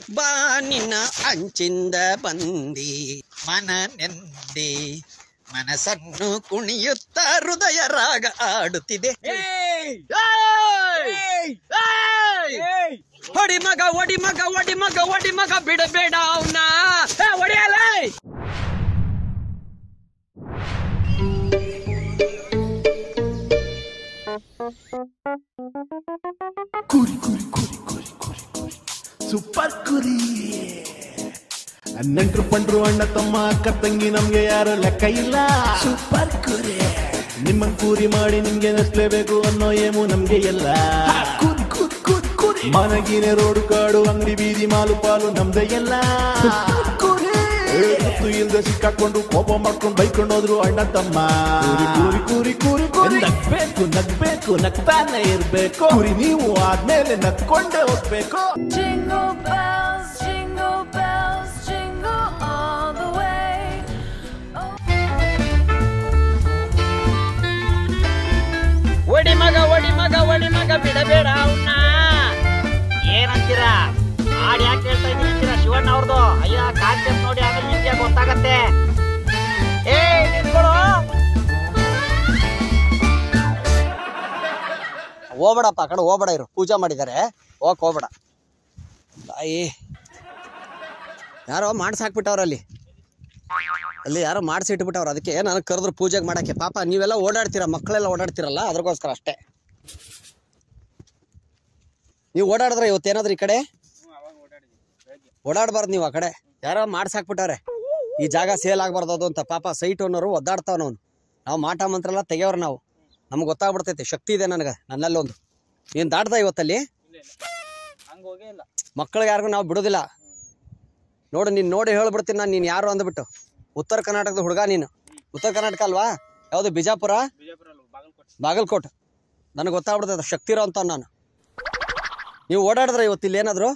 ಬಾ ನಿನ್ನ ಅಂಚಿಂದ ಬಂದಿ ಮನ ನೆಂದಿ ಮನಸ್ಸನ್ನು ಕುಣಿಯುತ್ತ ಹೃದಯ ರಾಗ ಆಡುತ್ತಿದೆ. ಹೊಡಿ ಮಗ ಒಡಿ ಮಗ ಒಡಿ ಮಗ ಒಡಿ ಮಗ ಬಿಡಬೇಡ ಅವನ ಹೊಡಿಯಲ್ಲ. ಕುರಿ ಕುರಿ ಕುರಿ ಕುರಿ ಕುರಿ ಕುರಿ ಸೂಪರ್ ಕುರಿ. ನೆಂಟ್ರು ಪಂಡ್ರು ಅಣ್ಣ ತಮ್ಮ ಅಕ್ಕ ತಂಗಿ ನಮ್ಗೆ ಯಾರು ಲೆಕ್ಕ ಇಲ್ಲ. ಸೂಪರ್ ಕುರಿ ನಿಮ್ಮ ಕೂರಿ ಮಾಡಿ ನಿಮ್ಗೆ ನಸ್ಲೇಬೇಕು ಅನ್ನೋ ಏಮು ನಮ್ಗೆ ಎಲ್ಲ. ಕುರಿ ಕುರಿ ಕುರಿ ಕುರಿ ಮನಗಿನ ರೋಡು ಕಾಡು ಅಂಗಡಿ ಬೀದಿ ಮಾಲು ಪಾಲು ನಮ್ದೇ ಎಲ್ಲ. ಗೊತ್ತು ಇಲ್ದೆ ಸಿಕ್ಕಾಕೊಂಡು ಕೋಪ ಮಾಡ್ಕೊಂಡು ಬೈಕೊಂಡು ಹೋದ್ರು ಅಣ್ಣ ತಮ್ಮ. ಕೂರಿ ಕೂರಿ ಕೂರಿ ಕೂರಿ ನಗ್ಬೇಕು ನಗ್ಬೇಕು ನಗ್ತಾನೆ ಇರ್ಬೇಕು. ಕುರಿ ನೀವು ಆದ್ಮೇಲೆ ನಗ್ಕೊಂಡೇ ಹೋಗ್ಬೇಕು. ಒಡಿ ಮಗ ಒಡಿ ಮಗ ಒಡಿ ಮಗ ಬಿಡಬೇಡ ಅವನ್ನ. ಏನಂತೀರಾ? ಹಾಡು ಯಾಕೆ ಹೇಳ್ತಾ ಇದ್ದೀನಿ ಅಂತೀರಾ? ಶಿವಣ್ಣ ಅವ್ರದ್ದು. ಅಯ್ಯ ಕಾನ್ಸೆಪ್ಟ್ ನೋಡಿ ಆಮೇಲೆ ನಿಮ್ಗೆ ಗೊತ್ತಾಗತ್ತೆ. ಏ ನಿಂತ್ಕೊಳ್ಳೋ, ಹೋಗ್ಬೇಡಪ್ಪ ಆ ಕಡೆ ಹೋಗ್ಬೇಡ. ಇರು, ಪೂಜೆ ಮಾಡಿದ್ದಾರೆ, ಹೋಗ್ಬೇಡ. ತಾಯಿ ಯಾರೋ ಮಾಡ್ಸಾಕ್ಬಿಟ್ಟವ್ರ ಅಲ್ಲಿ ಯಾರೋ ಮಾಡಿಸಿಟ್ಬಿಟ್ಟವ್ರು. ಅದಕ್ಕೆ ನನಗೆ ಕರೆದ್ರು ಪೂಜೆಗೆ ಮಾಡಕ್ಕೆ. ಪಾಪ ನೀವೆಲ್ಲ ಓಡಾಡ್ತೀರಾ, ಮಕ್ಕಳೆಲ್ಲ ಓಡಾಡ್ತಿರಲ್ಲ, ಅದ್ರಗೋಸ್ಕರ ಅಷ್ಟೇ. ನೀವು ಓಡಾಡಿದ್ರೆ ಇವತ್ತೇನಾದ್ರು ಈ ಕಡೆ ಓಡಾಡಬಾರ್ದು ನೀವು ಆ ಕಡೆ. ಯಾರೋ ಮಾಡ್ಸಾಕ್ಬಿಟ್ಟವ್ರೆ, ಈ ಜಾಗ ಸೇಲ್ ಆಗ್ಬಾರ್ದು ಅದು ಅಂತ. ಪಾಪ ಸೈಟ್ ಓನರು ಒದ್ದಾಡ್ತಾವನವನು. ನಾವು ಮಾಟ ಮಂತ್ರ ಎಲ್ಲ ತೆಗೆಯವ್ರು ನಾವು. ನಮ್ಗೆ ಗೊತ್ತಾಗ್ಬಿಡ್ತೈತೆ, ಶಕ್ತಿ ಇದೆ ನನಗೆ ನನ್ನಲ್ಲಿ ಒಂದು. ನೀನು ದಾಟ್ದ ಇವತ್ತಲ್ಲಿ ಮಕ್ಕಳಿಗೆ ಯಾರಿಗೂ ನಾವು ಬಿಡೋದಿಲ್ಲ ನೋಡು. ನೀನು ನೋಡಿ ಹೇಳ್ಬಿಡ್ತೀನಿ ನಾನು, ನೀನು ಯಾರು ಅಂದ್ಬಿಟ್ಟು. ಉತ್ತರ ಕರ್ನಾಟಕದ ಹುಡುಗ ನೀನು. ಉತ್ತರ ಕರ್ನಾಟಕ ಅಲ್ವಾ? ಯಾವುದು? ಬಿಜಾಪುರ, ಬಾಗಲಕೋಟೆ. ನನಗೆ ಗೊತ್ತಾಗ್ಬಿಡ್ತೈತೆ ಶಕ್ತಿ ಇರೋ ಅಂತ ನಾನು. ನೀವು ಓಡಾಡಿದ್ರೆ ಇವತ್ತಿಲ್ಲಿ ಏನಾದ್ರು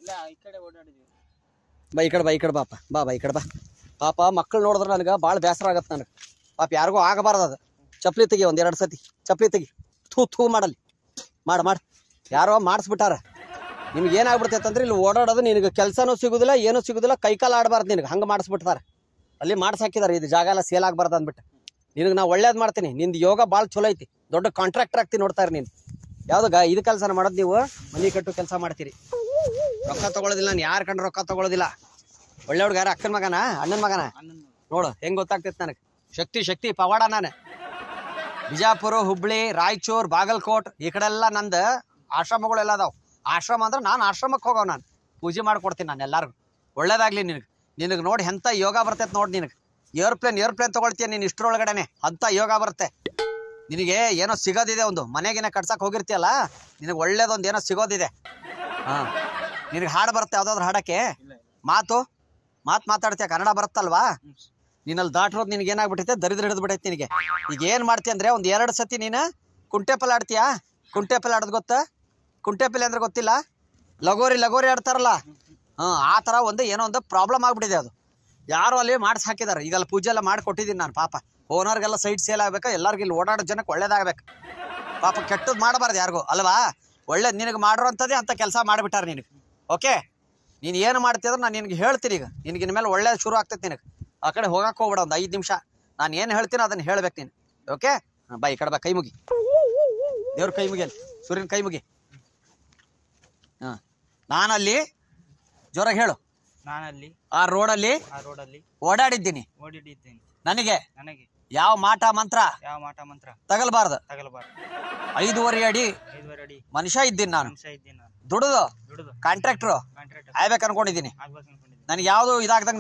ಬಾ ಈ ಕಡೆ ಬಾ, ಈ ಕಡೆ ಬಾಪ, ಬಾ ಈ ಕಡೆ ಬಾ. ಪಾಪ ಮಕ್ಕಳು ನೋಡಿದ್ರೆ ನನಗೆ ಭಾಳ ಬೇಸರ ಆಗತ್ತೆ ನನಗೆ. ಪಾಪ ಯಾರಿಗೂ ಆಗಬಾರ್ದು ಅದು. ಚಪ್ಪಲಿ ತೆಗಿ, ಒಂದೆರಡು ಸತಿ ಚಪ್ಪಲಿ ತೆಗಿ. ಥೂ ಮಾಡಲಿ, ಮಾಡಿ ಯಾರೋ ಮಾಡಿಸ್ಬಿಟ್ಟಾರ. ನಿಮ್ಗೆ ಏನಾಗ್ಬಿಡ್ತೈತೆ ಅಂದ್ರೆ ಇಲ್ಲಿ ಓಡಾಡೋದು ನಿನಗೆ ಕೆಲಸನೂ ಸಿಗೋದಿಲ್ಲ, ಏನೂ ಸಿಗೋದಿಲ್ಲ, ಕೈಕಾಲು ಆಡಬಾರ್ದು ನಿನಗೆ. ಹಂಗೆ ಮಾಡಿಸ್ಬಿಡ್ತಾರೆ. ಅಲ್ಲಿ ಮಾಡ್ಸಾಕಿದ್ದಾರೆ, ಇದು ಜಾಗ ಎಲ್ಲ ಸೇಲ್ ಆಗಬಾರ್ದು ಅಂದ್ಬಿಟ್ಟು. ನಿನಗೆ ನಾವು ಒಳ್ಳೇದು ಮಾಡ್ತೀನಿ. ನಿಂದು ಯೋಗ ಭಾಳ ಚಲೋ ಐತಿ, ದೊಡ್ಡ ಕಾಂಟ್ರಾಕ್ಟರ್ ಆಗ್ತೀನಿ ನೋಡ್ತಾರೆ ನೀನು. ಯಾವ್ದಾಗ ಇದು ಕೆಲಸನ ಮಾಡೋದು ನೀವು? ಮನೆ ಕಟ್ಟು ಕೆಲಸ ಮಾಡ್ತೀರಿ, ರೊಕ್ಕ ತೊಗೊಳೋದಿಲ್ಲ. ನಾನು ಯಾರು ಕಂಡ್ರೆ ರೊಕ್ಕ ತೊಗೊಳೋದಿಲ್ಲ. ಒಳ್ಳೆ ಹುಡುಗ ಯಾರು? ಅಕ್ಕನ ಮಗನ, ಅಣ್ಣನ ಮಗನ? ನೋಡು ಹೆಂಗೆ ಗೊತ್ತಾಗ್ತೈತೆ ನನಗೆ. ಶಕ್ತಿ ಪವಾಡ. ನಾನು ಬಿಜಾಪುರ, ಹುಬ್ಳಿ, ರಾಯಚೂರು, ಬಾಗಲಕೋಟ್ ಈ ಕಡೆ ಎಲ್ಲ ನಂದು ಆಶ್ರಮಗಳೆಲ್ಲ ಅದಾವ. ಆಶ್ರಮ ಅಂದ್ರೆ ನಾನು ಆಶ್ರಮಕ್ಕೆ ಹೋಗೋ. ನಾನು ಪೂಜೆ ಮಾಡ್ಕೊಡ್ತೀನಿ ನಾನು ಎಲ್ಲರಿಗೂ. ಒಳ್ಳೇದಾಗ್ಲಿ ನಿನಗೆ ನೋಡಿ ಎಂಥ ಯೋಗ ಬರ್ತೈತೆ ನೋಡಿ. ನಿನಗೆ ಏರ್ಪ್ಲೇನ್ ತೊಗೊಳ್ತೀಯ ನೀನು ಇಷ್ಟರೊಳಗಡೆನೆ. ಅಂಥ ಯೋಗ ಬರುತ್ತೆ ನಿನಗೆ. ಏನೋ ಸಿಗೋದಿದೆ ಒಂದು. ಮನೆಗೇನೆ ಕಟ್ಸಕ್ಕೆ ಹೋಗಿರ್ತೀಯಲ್ಲ, ನಿನಗೆ ಒಳ್ಳೇದೊಂದು ಏನೋ ಸಿಗೋದಿದೆ. ಹಾಂ, ನಿನಗೆ ಹಾಡು ಬರುತ್ತೆ ಯಾವುದಾದ್ರು ಹಾಡೋಕ್ಕೆ? ಮಾತಾಡ್ತೀಯ? ಕನ್ನಡ ಬರುತ್ತಲ್ವಾ? ನೀನಲ್ಲಿ ದಾಟಿರೋದು ನಿನಗೆ ಏನಾಗ್ಬಿಟ್ಟೈತೆ? ದರಿದ್ರ ಹಿಡಿದ್ಬಿಟ್ಟೈತೆ ನಿನಗೆ. ಈಗ ಏನು ಮಾಡ್ತೀಯ ಅಂದರೆ ಒಂದು 2 ಸತಿ ನೀನು ಕುಂಟೆಪಲ್ಲೆ ಆಡ್ತೀಯಾ? ಕುಂಟೆಪಲ್ಲೆ ಆಡೋದು ಗೊತ್ತಾ? ಕುಂಟೆಪಲ್ಲೆ ಅಂದ್ರೆ ಗೊತ್ತಿಲ್ಲ? ಲಗೋರಿ ಆಡ್ತಾರಲ್ಲ, ಆ ಥರ ಏನೋ ಒಂದು ಪ್ರಾಬ್ಲಮ್ ಆಗ್ಬಿಟ್ಟಿದೆ. ಅದು ಯಾರು ಅಲ್ಲಿ ಮಾಡಿಸಿ ಹಾಕಿದ್ದಾರೆ. ಈಗೆಲ್ಲ ಪೂಜೆ ಎಲ್ಲ ಮಾಡಿಕೊಟ್ಟಿದ್ದೀನಿ ನಾನು. ಪಾಪ ಓನರ್ಗೆಲ್ಲ ಸೈಟ್ ಸೇಲ್ ಆಗ್ಬೇಕು, ಎಲ್ಲರಿಗೂ ಇಲ್ಲಿ ಓಡಾಡೋ ಜನಕ್ಕೆ ಒಳ್ಳೇದಾಗಬೇಕು. ಪಾಪ ಕೆಟ್ಟದ್ದು ಮಾಡಬಾರ್ದು ಯಾರಿಗೂ, ಅಲ್ವಾ? ಒಳ್ಳೇದು ನಿನಗೆ ಮಾಡಿರೋಂಥದ್ದೇ ಅಂಥ ಕೆಲಸ ಮಾಡಿಬಿಟ್ಟಾರೆ ನಿನಗೆ. ಓಕೆ, ನೀನು ಏನು ಮಾಡ್ತಿದ್ರೆ ನಾನು ನಿನಗೆ ಹೇಳ್ತೀನಿ. ಈಗ ನಿನಗಿನ ಮೇಲೆ ಒಳ್ಳೇದು ಶುರು ಆಗ್ತೈತೆ ನಿನಗೆ. ಆ ಕಡೆ ಹೋಗಕ್ಕೆ ಹೋಗ್ಬೇಡ, ಒಂದು 5 ನಿಮಿಷ. ನಾನು ಏನು ಹೇಳ್ತೀನಿ ಅದನ್ನು ಹೇಳ್ಬೇಕು ನೀನು. ಓಕೆ, ಬಾ ಈ ಕಡೆ ಬಾ. ಕೈ ಮುಗಿ, ದೇವ್ರ ಕೈ ಮುಗಿ, ಅಲ್ಲಿ ಸೂರ್ಯನ ಕೈ ಮುಗಿ. ಹಾಂ, ನಾನಲ್ಲಿ ಜೋರಾಗಿ ಹೇಳು. ನಾನಲ್ಲಿ ಆ ರೋಡಲ್ಲಿ ಓಡಾಡಿದ್ದೀನಿ. ನನಗೆ ಯಾವ ಮಾಟ ಮಂತ್ರ ತಗಲ್ಬಾರ್ದು. 5.5 ಅಡಿ ಮನುಷ್ಯ ಇದ್ದೀನಿ ನಾನು. ದುಡಿದು ಕಾಂಟ್ರಾಕ್ಟ್ರು ಆಗ್ಬೇಕು ಅನ್ಕೊಂಡಿದ್ದೀನಿ. ನನಗೆ ಯಾವ್ದು ಇದಾಗ್ದಂಗೆ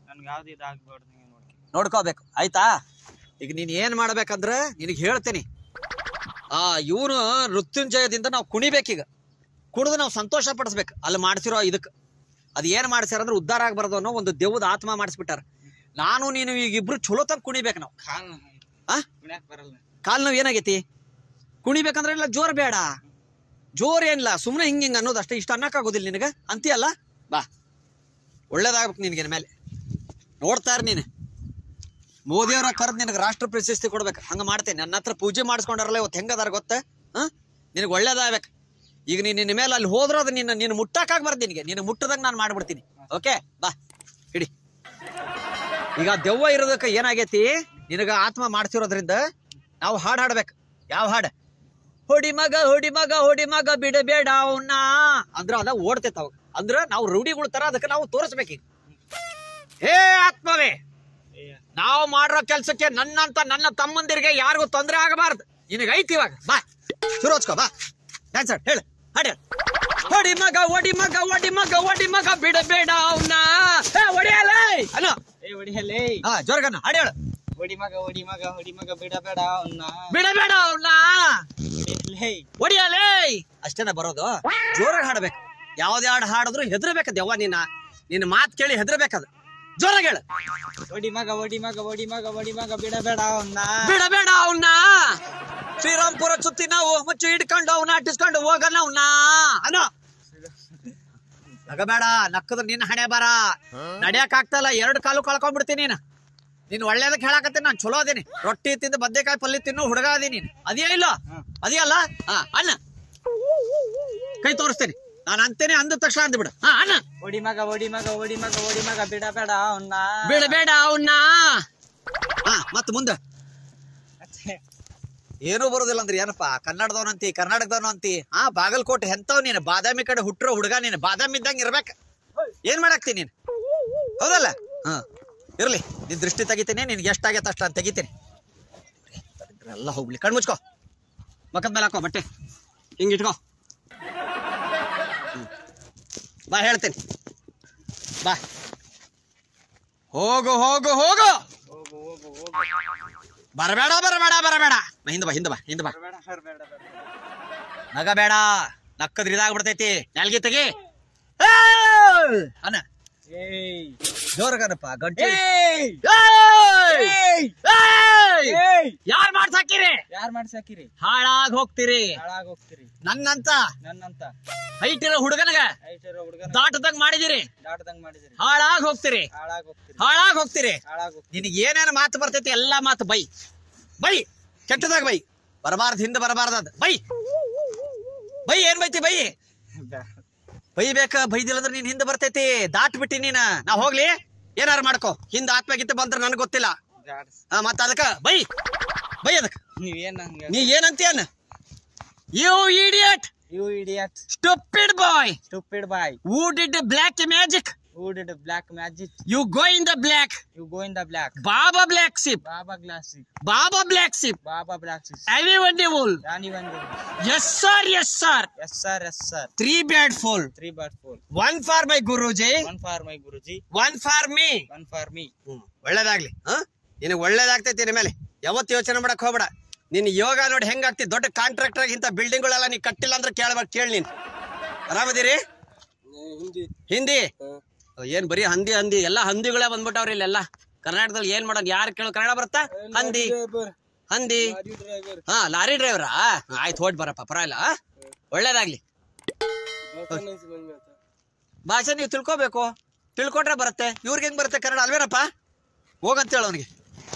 ನೋಡ್ಕೋಬೇಕು, ಆಯ್ತಾ? ಈಗ ನೀನ್ ಏನ್ ಮಾಡ್ಬೇಕಂದ್ರೆ ನಿನಗೆ ಹೇಳ್ತೀನಿ. ಇವನು ಮೃತ್ಯುಂಜಯದಿಂದ ನಾವು ಕುಣಿಬೇಕೀಗ. ಕುಣಿದು ನಾವು ಸಂತೋಷ ಪಡಿಸ್ಬೇಕು. ಅಲ್ಲಿ ಮಾಡ್ಸಿರೋ ಇದಕ್ಕೆ ಅದು ಏನ್ ಮಾಡ್ಸ್ಯಾರ ಅಂದ್ರೆ ಉದ್ಧಾರ ಆಗ್ಬಾರ್ದು ಅನ್ನೋ ಒಂದು ದೇವದ ಆತ್ಮ ಮಾಡಿಸ್ಬಿಟ್ಟಾರ. ನಾನು ನೀನು ಈಗ ಇಬ್ರು ಚಲೋ ತಂಗ ಕುಣಿಬೇಕು ನಾವು. ಕಾಲ್ ನೋವು ಏನಾಗೈತಿ? ಕುಣಿಬೇಕಂದ್ರೆ ಇಲ್ಲ ಜೋರ್ ಬೇಡ, ಜೋರ್ ಏನಿಲ್ಲ, ಸುಮ್ಮನೆ ಹಿಂಗ ಅನ್ನೋದು ಅಷ್ಟೇ. ಇಷ್ಟ ಅನ್ನಕ್ಕಾಗೋದಿಲ್ಲ ನಿನಗೆ ಅಂತೀಯಲ್ಲ? ಬಾ, ಒಳ್ಳೇದಾಗ್ಬೇಕು ನಿನಗೆ. ಮೇಲೆ ನೋಡ್ತಾ ಇರ್ ನೀನು. ಮೋದಿಯವರ ಕರೆದು ನಿನಗೆ ರಾಷ್ಟ್ರ ಪ್ರಶಸ್ತಿ ಕೊಡ್ಬೇಕು. ಹಂಗ ಮಾಡ್ತೇನೆ. ನನ್ನ ಹತ್ರ ಪೂಜೆ ಮಾಡಿಸ್ಕೊಂಡಾರಲ್ಲ ಇವತ್ತು ಹೆಂಗದಾರ ಗೊತ್ತ? ನಿನಗೆ ಒಳ್ಳೇದಾಗ್ಬೇಕು. ಈಗ ನಿನ್ನ ಮೇಲೆ ಅಲ್ಲಿ ಹೋದ್ರ ಅದು ನಿನ್ನ ಮುಟ್ಟಕ್ಕಾಗ್ಬಾರ್ದು ನಿನಗೆ. ನೀನು ಮುಟ್ಟದಂಗ ನಾನು ಮಾಡ್ಬಿಡ್ತೀನಿ. ಓಕೆ ಬಾ ಹಿಡಿ. ಈಗ ದೆವ್ವ ಇರೋದಕ್ಕೆ ಏನಾಗೈತಿ, ನಿನಗ ಆತ್ಮ ಮಾಡ್ತಿರೋದ್ರಿಂದ ನಾವು ಹಾಡು ಹಾಡ್ಬೇಕು. ಯಾವ ಹಾಡು? ಹೊಡಿ ಮಗ ಹೊಡಿ ಮಗ ಹೊಡಿ ಮಗ ಬಿಡಬೇಡ ಅವನ್ನ ಅಂದ್ರ ಅದ ಓಡ್ತೈತ. ಅವಾಗ ಅಂದ್ರ ನಾವು ರೂಢಿಗಳ ತರ ಅದಕ್ಕೆ ನಾವು ತೋರಿಸ್ಬೇಕೀಗ. ಹೇ ಆತ್ಮವೇ, ನಾವು ಮಾಡಿರೋ ಕೆಲ್ಸಕ್ಕೆ ನನ್ನ ತಮ್ಮಂದಿರಿಗೆ ಯಾರಿಗೂ ತೊಂದರೆ ಆಗಬಾರ್ದು. ನಿನಗೆ ಐತಿ ಇವಾಗ. ಬಾ ಶುರು ಹಚ್ಕೋ. ಬಾ ಡ್ಯಾನ್ಸ್ ಹೇಳು, ಹಾಡು. ಹೊಡಿ ಮಗ ಹೊಡಿ ಮಗ ಹೊಡಿ ಮಗ ಹೊಡಿ ಮಗ ಬಿಡಬೇಡ ಅವನ್ನ ಹೊಡಿಯಲ್ಲ ಅನ್ನೋ. ಹಾ ಜೋರ್ಗನ್ನ ಹಾಡು ಹೇಳು. ಹೊಡಿ ಮಗ ಹೊಡಿ ಮಗ ಹೊಡಿ ಮಗ ಬಿಡಬೇಡ ಅವನ್ನ ಬಿಡಬೇಡ ಅವನ್ನ ಹೊಡಿಯಲೇ. ಅಷ್ಟೇನ ಬರೋದು. ಜೋರಾಗಿ ಹಾಡ್ಬೇಕು. ಯಾವ್ದೇ ಹಾಡು ಹಾಡಿದ್ರು ಹೆದರ್ಬೇಕದ ಯವ್ವ. ನಿನ್ನ ಮಾತು ಕೇಳಿ ಹೆದರ್ಬೇಕದ. ಜೋರಾಗಿ ಹೇಳು. ಹೊಡಿ ಮಗ ಹೊಡಿ ಮಗ ಹೊಡಿ ಮಗ ಹೊಡಿ ಮಗ ಬಿಡಬೇಡ ಅವನ್ನ ಬಿಡಬೇಡ ಅವನ್ನ. ಶ್ರೀರಾಮ್ಪುರ ಸುತ್ತಿ ನಾವು ಮುಚ್ಚು ಹಿಡ್ಕೊಂಡು ಅವನ್ನ ಅಟ್ಟಿಸ್ಕೊಂಡು ಹೋಗಲ್ಲ ಅವನ್ನ ಅನ್ನೋ. ನಗಬೇಡ, ನಕ್ಕದ್ರ ನಿನ್ನ ಹಣೆ ಬಾರ. ನಡಿಯಕ್ ಆಗ್ತಲ್ಲ, 2 ಕಾಲು ಕಳ್ಕೊಂಡ್ಬಿಡ್ತೀನಿ. ನೀನ್ ಒಳ್ಳೇದಕ್ಕೆ ಹೇಳಾಕತ್ತೀನಿ. ನಾನು ಚಲೋ ಅದೀನಿ. ರೊಟ್ಟಿ ತಿಂದು ಬದ್ನೆಕಾಯಿ ಪಲ್ಯ ತಿನ್ನು ಹುಡುಗ ಅದೀನಿ. ಅದೇ ಇಲ್ಲ ಅದೇ ಅಲ್ಲ. ಅಣ್ಣ ಕೈ ತೋರಿಸ್ತೇನೆ ನಾನು ಅಂತೇನೆ. ಅಂದ ತಕ್ಷಣ ಅಂದ್ಬಿಡು. ಅಣ್ಣ ಹೊಡಿ ಮಗ ಹೊಡಿ ಮಗ ಹೊಡಿ ಮಗ ಹೊಡಿ ಮಗ ಬಿಡಬೇಡ ಅವನ್ನ ಬಿಡಬೇಡ ಅವನ್ನ. ಮತ್ ಮುಂದೆ ಏನೂ ಬರೋದಿಲ್ಲ ಅಂದ್ರೆ ಏನಪ್ಪಾ, ಕನ್ನಡದವನಂತಿ ಕರ್ನಾಟಕದವನು ಅಂತಿ. ಬಾಗಲಕೋಟೆ ಎಂತವ್ ನೀನು. ಬಾದಾಮಿ ಕಡೆ ಹುಟ್ಟರೋ ಹುಡುಗ ನೀನು. ಬಾದಾಮಿ ಇದ್ದಂಗ ಇರ್ಬೇಕ. ಏನ್ ಮಾಡಾಕ್ತಿ ನೀನು? ಹೌದಲ್ಲ? ಇರ್ಲಿ, ನಿನ್ ದೃಷ್ಟಿ ತೆಗಿತೀನಿ. ನಿನ್ಗೆ ಎಷ್ಟಾಗೈತೆ ಅಷ್ಟ ಅಂತ ತೆಗಿತೀನಿ. ಎಲ್ಲ ಹೋಗ್ಲಿ. ಕಣ್ ಮುಚ್ಕೋ. ಮಕ್ಕದ ಮೇಲೆ ಹಾಕೋ ಬಟ್ಟೆ. ಹಿಂಗ್ ಇಟ್ಕೋ. ಬಾ ಹೇಳ್ತೀನಿ. ಬಾ ಹೋಗು ಹೋಗು ಹೋಗು. ಬರಬೇಡ ಬರಬೇಡ ಬರಬೇಡ. ಹಿಂದ ಬಾ ಹಿಂದ ಬಾ ಹಿಂದ ಬಾ. ನಗಬೇಡ, ನಕ್ಕದ್ರ ಇದಾಗ್ಬಿಡ್ತೈತಿ. ನಾಲ್ಗೆ ತೆಗಿ ಅನ್ನ. ಜೋರ್ಗನಪ್ಪ ಗಂಟೆ. ಯಾರ್ ಮಾಡ್ಸಾಕಿರಿ? ಹಾಳಾಗ್ ಹೋಗ್ತೀರಿ. ನನ್ನಂತ ಹೈಟ್ ಇರೋ ಹುಡುಗನಗ ದಾಟದಂಗ್ ಮಾಡಿದಿರಿ. ಹಾಳಾಗ್ ಹೋಗ್ತೀರಿ. ಹಾಳಾಗ್ ಹೋಗ್ತೀರಿ. ನಿನಗೆ ಏನೇನು ಮಾತು ಬರ್ತೈತಿ ಎಲ್ಲಾ ಮಾತು ಬೈ. ಬೈ ಕೆಟ್ಟದಾಗ ಬೈ. ಬರಬಾರ್ದು, ಹಿಂದೆ ಬರಬಾರ್ದ. Bye bye. ಏನ್ ಬೈತಿ? ಬೈ ಬೈಬೇಕ. ಬೈದಿಲ್ಲ ಅಂದ್ರೆ ನೀನ್ ಹಿಂದೆ ಬರ್ತೈತಿ. ದಾಟ್ ಬಿಟ್ಟಿ ನೀನ. ನಾ ಹೋಗ್ಲಿ, ಏನಾರು ಮಾಡ್ಕೋ. ಹಿಂದ ಆತ್ಮಗಿತ್ತ ಬಂದ್ರ ನನ್ಗೆ ಗೊತ್ತಿಲ್ಲ. ಮತ್ತ ಅದಕ್ಕ ಬೈ ಬೈ. ಅದಕ್ಕ ನೀ ಏನಂತೀಯನ್ನ? You idiot. Stupid boy. Who did the black magic? You go in the black. Baba black sheep. Anyone devil. Yes sir. 3 bad fool. 1 for my Guruji. 1 for me. ಒಳ್ಳೇದಾಗ್ಲಿ. ನಿನಗೆ ಒಳ್ಳೇದಾಗ್ತೈತಿ. ನಿನ್ನ ಮೇಲೆ ಯಾವತ್ತು ಯೋಚನೆ ಮಾಡಕ್ ಹೋಗ್ಬೇಡ. ನಿನ್ ಯೋಗ ನೋಡಿ ಹೆಂಗಾಗ್ತಿ. ದೊಡ್ಡ ಕಾಂಟ್ರಾಕ್ಟರ್ ಇಂತ ಬಿಲ್ಡಿಂಗ್ ಗಳೆಲ್ಲ ನೀ ಕಟ್ಟಿಲ್ಲ ಅಂದ್ರೆ ಕೇಳಿ ನೀನ್. ಆರಾಮದಿರಿ? ಹಿಂದಿ ಏನ್ ಬರೀ ಹಂದಿ ಎಲ್ಲಾ ಹಂದಿಗಳೇ ಬಂದ್ಬಿಟ್ಟವ್ರಿ ಇಲ್ಲೆಲ್ಲ. ಕರ್ನಾಟಕದಲ್ಲಿ ಏನ್ ಮಾಡೋದು? ಯಾರು ಕೇಳೋ ಕನ್ನಡ ಬರುತ್ತಾ? ಹಂದಿ. ಲಾರಿ ಡ್ರೈವರಾ? ಆಯ್ತು, ಹೊಡ್ ಬರಪ್ಪ, ಪರವಾಗಿಲ್ಲ. ಒಳ್ಳೇದಾಗ್ಲಿ. ಭಾಷೆ ನೀವು ತಿಳ್ಕೋಬೇಕು. ತಿಳ್ಕೊಂಡ್ರೆ ಬರುತ್ತೆ. ಇವ್ರಿಗೆ ಹೆಂಗ್ ಬರುತ್ತೆ ಕನ್ನಡ ಅಲ್ವೇನಪ್ಪ? ಹೋಗಂತ ಹೇಳ ಅವನಿಗೆ.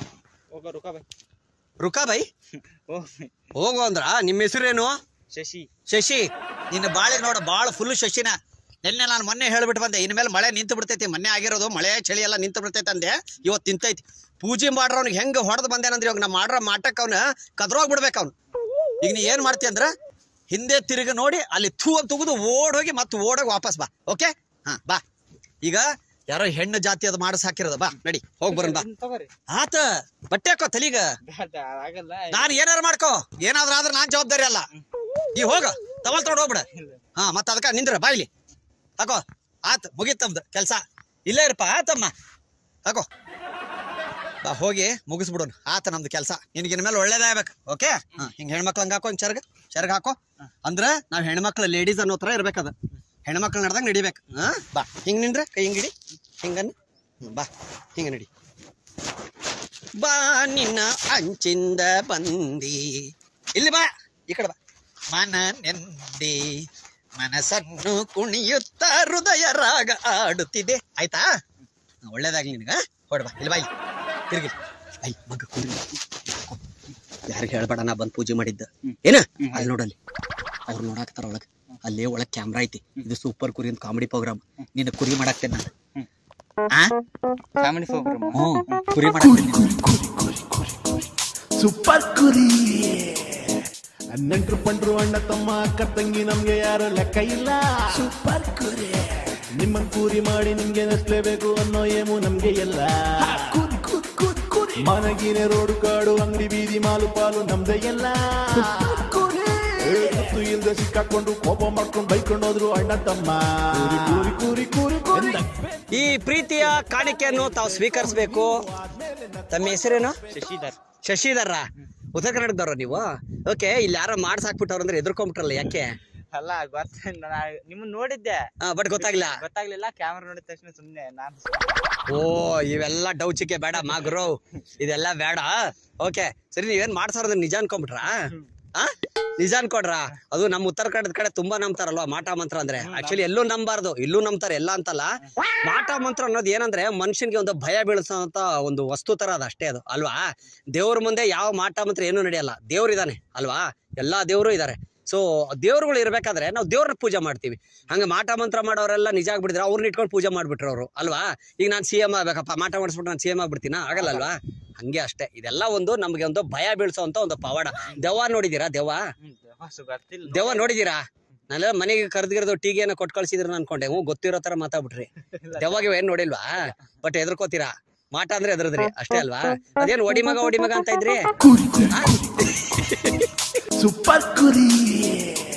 ರುಕಾಬೈ ಹೋಗು ಅಂದ್ರ. ನಿಮ್ಮ ಹೆಸರೇನು? ಶಶಿ. ನಿನ್ನ ಬಾಳಿಗೆ ನೋಡ, ಬಾಳ ಫುಲ್ ಶಶಿನ. ನೆನ್ನೆ ನಾನು ಮೊನ್ನೆ ಹೇಳ್ಬಿಟ್ಟು ಬಂದೆ, ಇನ್ಮೇಲೆ ಮಳೆ ನಿಂತು ಬಿಡ್ತೈತಿ. ಮೊನ್ನೆ ಆಗಿರೋದು ಮಳೆ ಚಳಿ ಎಲ್ಲ ನಿಂತು ಬಿಡ್ತೈತಿ ಅಂದೆ. ಇವತ್ತು ನಿಂತೈತಿ. ಪೂಜೆ ಮಾಡ್ರ ಅವ್ನಿಗೆ ಹೆಂಗ್ ಹೊಡೆದ್ ಬಂದೇನಂದ್ರೆ, ಇವಾಗ ನಾ ಮಾಡ್ರ ಮಾಟಕ್ ಅವ್ನ ಕದ್ರೋಗ್ಬಿಡ್ಬೇಕು ಅವ್ನು. ಈಗ ನೀ ಏನ್ ಮಾಡ್ತಿ ಅಂದ್ರ, ಹಿಂದೆ ತಿರುಗಿ ನೋಡಿ ಅಲ್ಲಿ ಥೂ ಅಂತ ತುಗಿದು ಓಡೋಗಿ ಮತ್ತೆ ಓಡೋಗಿ ವಾಪಸ್ ಬಾ. ಓಕೆ? ಬಾ. ಈಗ ಯಾರೋ ಹೆಣ್ಣು ಜಾತಿ ಅದು ಮಾಡಿಸ್ ಹಾಕಿರೋದು. ಬಾ ನಡಿ, ಹೋಗ್ ಬರೋಣ. ಬಾ ಆತ. ಬಟ್ಟೆ ಹಾಕೋ ತಲೀಗ. ನಾನು ಏನಾರು ಮಾಡ್ಕೋ. ಏನಾದ್ರೂ ಆದ್ರೆ ನಾನ್ ಜವಾಬ್ದಾರಿ ಅಲ್ಲ. ಈ ಹೋಗ ತವಲ್ ತೊಗೊಂಡು ಹೋಗ್ಬಿಡ. ಮತ್ತ ಅದಕ್ಕ ನಿಂದ್ರ. ಬಾ ಇಲ್ಲಿ ಹಾಕೋ. ಆತ್, ಮುಗಿತಮ್ದು ಕೆಲ್ಸ. ಇಲ್ಲೇ ಇರಪ್ಪ. ಆತಮ್ಮ ಹಾಕೋ. ಬಾ ಹೋಗಿ ಮುಗಿಸ್ಬಿಡೋಣ. ಆತ ನಮ್ದು ಕೆಲ್ಸ. ನಿನ್ಗಿನ ಮೇಲೆ ಒಳ್ಳೇದಾಗ್ಬೇಕು. ಓಕೆ? ಹಿಂಗ್ ಹೆಣ್ಮಕ್ಳು ಹಂಗ ಹಾಕೋ. ಹಿಂಗ್ ಚರ್ಗ ಹಾಕೋ. ಅಂದ್ರ ನಾವ್ ಹೆಣ್ಮಕ್ಳು ಲೇಡೀಸ್ ಅನ್ನೋ ತರ ಇರ್ಬೇಕದ. ಹೆಣ್ಮಕ್ಳು ನಡ್ದಂಗ್ ನಡಿಬೇಕು. ಬಾ ಹಿಂಗ್ ನಿಂದ್ರ. ಕೈ ಹಿಂಗ್ ಹಿಡಿ. ಹಿಂಗನ್ನ. ಬಾ ಹಿಂಗ ನಡಿ. ಬಾ ನಿನ್ನ ಅಂಚಿಂದ ಬಂದಿ. ಇಲ್ಲಿ ಬಾ. ಈ ಕಡೆ ಬಾ. ಮನ ನೆಂದಿ ಮನಸ್ಸನ್ನು ಕುಣಿಯುತ್ತ ಹೃದಯ ರಾಗ ಆಡುತ್ತಿದೆ. ಆಯ್ತಾ? ಒಳ್ಳೇದಾಗ್ಲಿ ನಿನಗ. ಹೊಡ್ಬಾ. ಇಲ್ಲಿ ಬಾ. ಇಲ್ಲಿ ತಿರ್ಗಿ. ಐ ಮಗ ಕುರಿ. ಯಾರಿಗೆ ಹೇಳ್ಬೇಡ ನಾ ಬಂದ್ ಪೂಜೆ ಮಾಡಿದ್ದ. ಏನ ಅಲ್ಲಿ ನೋಡಲ್ಲಿ ಅವ್ರು ನೋಡಾಕ್ತಾರ ಒಳಗ. ಅಲ್ಲಿ ಒಳಗ್ ಕ್ಯಾಮ್ರಾ ಐತಿ. ಇದು ಸೂಪರ್ ಕುರಿ ಅಂತ ಕಾಮಿಡಿ ಪ್ರೋಗ್ರಾಮ್. ನಿನ್ನ ಕುರಿ ಮಾಡಾಕ್ತೇನೆ ನಾನು. Comedy program. ಕುರಿ ಮಾಡಾಕ್ತೇನೆ. ಸೂಪರ್ ಕುರಿ. ನೆಂಟ್ರು ಪಂಡ್ರು ಅಣ್ಣ ತಮ್ಮ ಅಕ್ಕ ತಂಗಿ ನಮ್ಗೆ ಯಾರು ಲೆಕ್ಕ ಇಲ್ಲ. ಸೂಪರ್ ಕುರಿ. ನಿಮ್ಮನ್ ಕೂರಿ ಮಾಡಿ ನಿಮ್ಗೆ ನಸ್ಲೇಬೇಕು ಅನ್ನೋ ಏಮು ನಮ್ಗೆ ಎಲ್ಲ. ಮನಗಿನ ರೋಡು ಕಾಡು ಅಂಗಡಿ ಬೀದಿ ಮಾಲು ಪಾಲು ನಮ್ದೇ ಎಲ್ಲ. ಗೊತ್ತು ಇಲ್ದೆ ಸಿಕ್ಕಾಕೊಂಡು ಕೋಪ ಮಾಡ್ಕೊಂಡು ಬೈಕೊಂಡು ಹೋದ್ರು ಅಣ್ಣ ತಮ್ಮ. ಕೂರಿ ಕೂರಿ ಕೂರಿ ಕೂರಿ. ಈ ಪ್ರೀತಿಯ ಕಾಣಿಕೆಯನ್ನು ತಾವು ಸ್ವೀಕರಿಸಬೇಕು. ತಮ್ಮ ಹೆಸರೇನು? ಶಶಿಧರ. ಉತ್ತರ ಕನ್ನಡದವ್ರ ನೀವು? ಓಕೆ. ಇಲ್ಲಿ ಯಾರೋ ಮಾಡ್ಸಾಕ್ಬಿಟ್ಟವ್ರ ಅಂದ್ರೆ ಎದುರ್ಕೊಂಡ್ಬಿಟ್ರಲ್ಲ, ಯಾಕೆ? ಅಲ್ಲ ನಿಮ್ಮನ್ನ ನೋಡಿದ್ದೆ, ಬಟ್ ಗೊತ್ತಾಗ್ಲಿಲ್ಲ. ಕ್ಯಾಮ್ರಾ ನೋಡಿದ ತಕ್ಷಣ ಸುಮ್ನೆ ನಾನು. ಓ, ಇವೆಲ್ಲ ಡೌಚಿಕೆ ಬೇಡ ಮಾಗ್ರೋ, ಇದೆಲ್ಲ ಬೇಡ. ಓಕೆ ಸರಿ. ನೀವೇನ್ ಮಾಡ್ಸಾರ ನಿಜ ಅನ್ಕೊಂಡ್ಬಿಟ್ರ? ನಿಜ ಅನ್ಕೊಡ್ರ? ಅದು ನಮ್ಮ ಉತ್ತರ ಕನ್ನಡದ ಕಡೆ ತುಂಬಾ ನಂಬ್ತಾರಲ್ವಾ ಮಾಟ ಮಂತ್ರ ಅಂದ್ರೆ. ಆಕ್ಚುಲಿ ಎಲ್ಲೂ ನಂಬಾರ್ದು, ಇಲ್ಲೂ ನಂಬ್ತಾರೆ, ಎಲ್ಲ ಅಂತಲ್ಲ. ಮಾಟ ಮಂತ್ರ ಅನ್ನೋದು ಏನಂದ್ರೆ ಮನುಷ್ಯನ್ಗೆ ಒಂದು ಭಯ ಬೀಳಿಸೋಂತ ಒಂದು ವಸ್ತು ತರ ಅದ, ಅಷ್ಟೇ ಅದು ಅಲ್ವಾ. ದೇವ್ರ ಮುಂದೆ ಯಾವ ಮಾಟ ಮಂತ್ರ ಏನೂ ನಡೆಯಲ್ಲ. ದೇವ್ರಿದಾನೆ ಅಲ್ವಾ, ಎಲ್ಲಾ ದೇವ್ರು ಇದಾರೆ. ಸೊ ದೇವ್ರುಗಳು ಇರ್ಬೇಕಾದ್ರೆ ನಾವು ದೇವ್ರನ್ನ ಪೂಜೆ ಮಾಡ್ತೀವಿ. ಹಂಗೆ ಮಾಟ ಮಂತ್ರ ಮಾಡೋರೆಲ್ಲ ನಿಜ ಆಗ್ಬಿಟ್ಟಿದ್ರೆ ಅವ್ರನ್ನ ಇಟ್ಕೊಂಡು ಪೂಜೆ ಮಾಡ್ಬಿಟ್ರು ಅವರು ಅಲ್ವಾ. ಈಗ ನಾನು CM ಆಗ್ಬೇಕಪ್ಪ, ಮಾಟ ಮಾಡಿಸ್ಬಿಟ್ಟು ನಾನು CM ಆಗ್ಬಿಡ್ತೀನ? ಆಗಲ್ಲ ಅಲ್ವಾ. ಹಂಗೆ ಅಷ್ಟೇ. ಇದೆಲ್ಲ ಒಂದು ನಮ್ಗೆ ಒಂದು ಭಯ ಬೀಳ್ಸೋಂತ ಒಂದು ಪವಾಡ. ದೆವ್ವ ನೋಡಿದೀರಾ? ದೆವ್ವ ನೋಡಿದೀರಾ? ನಾನೆಲ್ಲ ಮನೆಗೆ ಕರೆದಿರೋದು ಟೀಗೇನ ಕೊಟ್ಟು ಕಳ್ಸಿದ್ರು ಅನ್ಕೊಂಡೆ. ಗೊತ್ತಿರೋ ತರ ಮಾತಾಡ್ಬಿಟ್ರಿ. ದೆವ್ವಾಗಿ ಏನ್ ನೋಡಿಲ್ವಾ? ಬಟ್ ಎದ್ರಕೋತೀರಾ. ಮಾಟ ಅಂದ್ರೆ ಎದ್ರದ್ರಿ ಅಷ್ಟೇ ಅಲ್ವಾ. ಅದೇನ್ ಒಡಿ ಮಗ ಅಂತ ಇದ್ರಿ. ಸೂಪರ್ ಕುರಿ.